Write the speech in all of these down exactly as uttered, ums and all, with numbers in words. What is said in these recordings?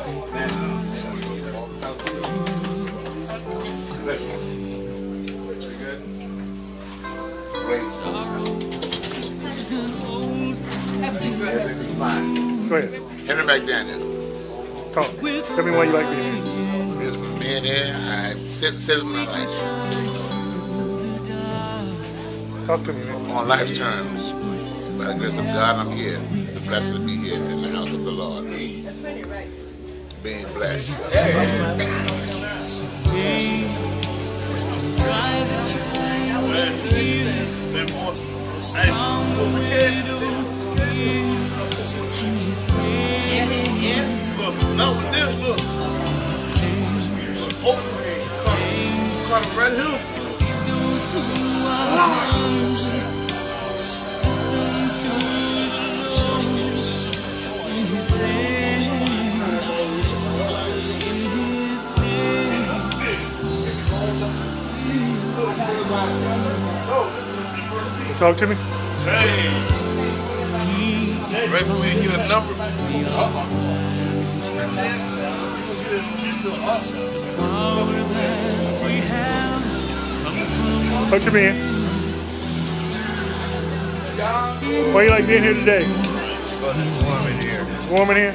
Go ahead. Henry McDaniel. Talk. Tell me why you like being here. Just being here, I set set my life Talk to me, man. on life's terms. By the grace of God, I'm here. It's a blessing to be here in the house of the Lord. Being blessed. No, with this, look. Oh, caught him right here. Talk to me. Hey. Right before you get a number. Talk to me. Why you like being here today? It's warm in here. It's warm in here.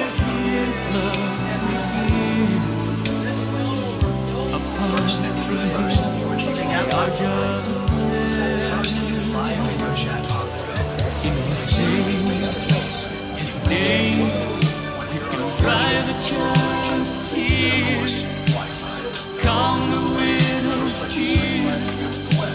First is the first. We're keeping out our job. First is live video chat on the go. Face to face. Anywhere. When you're on the of course, Wi-Fi. First, let you stream right to the web.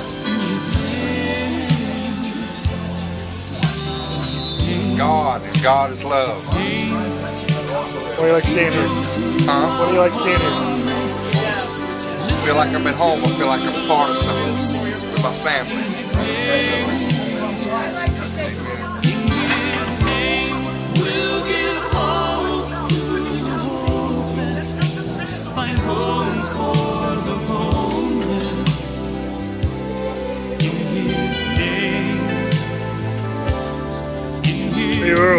It's God, and God is love. Why you like staying here? Huh? Why do you like staying here? I feel like I'm at home. I feel like I'm part of something with my family. Hey, Earl.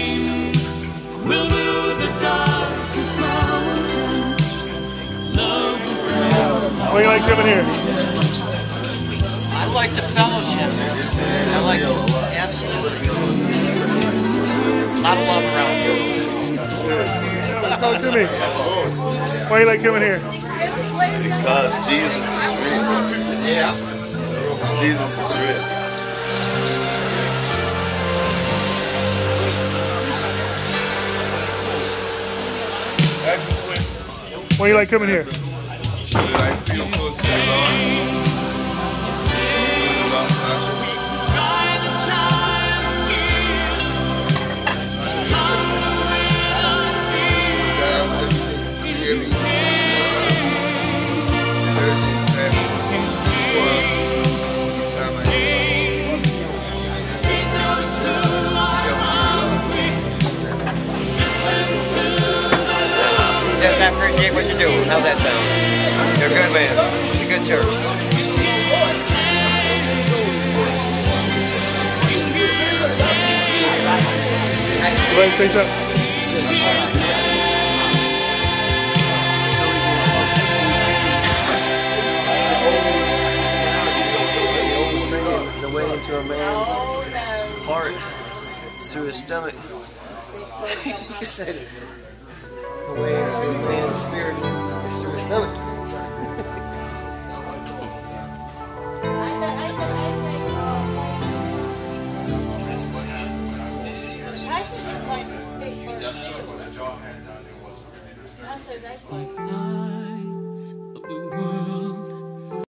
Why you like coming here? I like the fellowship. I like it. Absolutely. A lot of love around here. Talk to me. Why you like coming here? Because Jesus is real. Yeah. Jesus is real. Why you like coming here? I feel good, Lord. Just I appreciate what you do. How's that sound? You're a good man. It's a good church. Everybody say something. The way into a man's heart is through his stomach. He said it. The way into a man's spirit is through his stomach. I said that's like